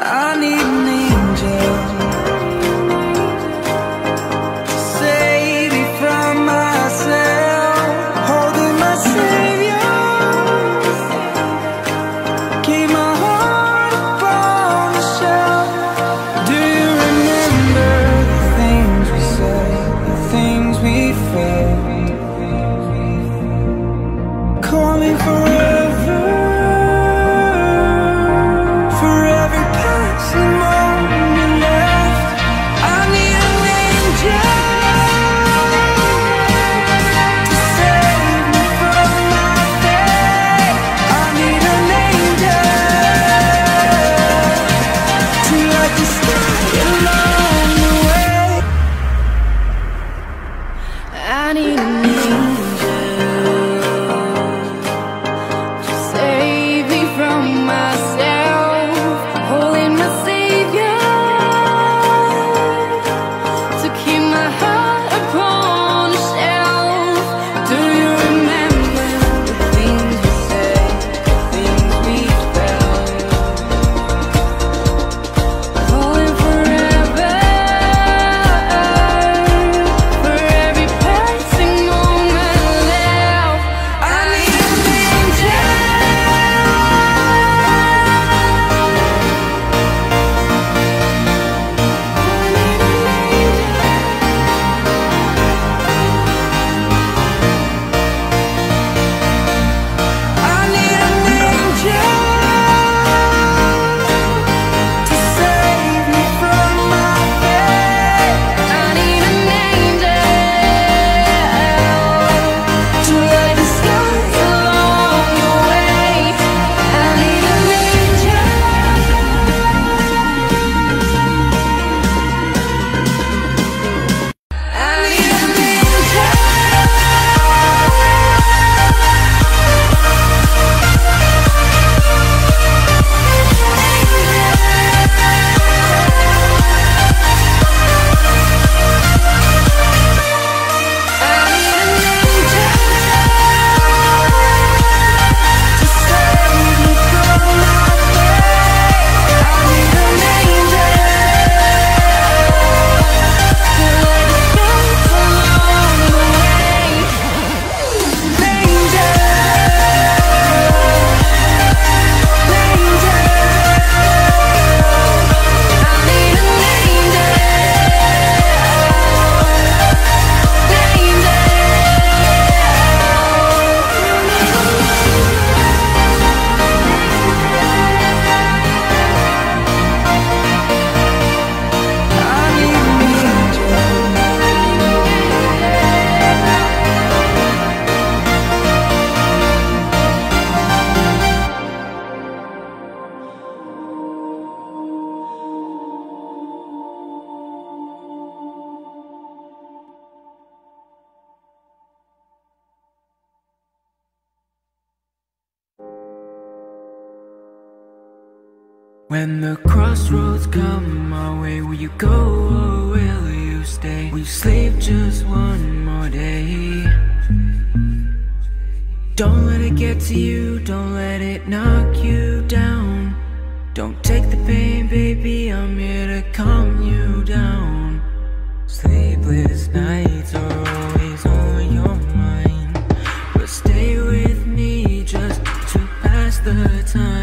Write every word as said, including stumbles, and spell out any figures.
I need an angel to save me from myself. Holding my savior, keep my heart upon the shelf. Do you remember the things we said, the things we felt? Call me forever, for every passing moment left. I need an angel to save me from my fate. I need an angel to light the sky along the way. I need an angel to save me from myself. Holding my savior to keep my heart upon the shelf. Do you remember the things we said, the things we felt? Falling forever, for every passing moment left. I need an angel. I need an angel to save me from my fate. I need an angel to light the sky along the way. I need an angel. I need an angel. When the crossroads come my way, will you go or will you stay? Will you sleep just one more day? Don't let it get to you, don't let it knock you down. Don't take the pain, baby, I'm here to calm you down. Sleepless nights are always on your mind, but stay with me just to pass the time.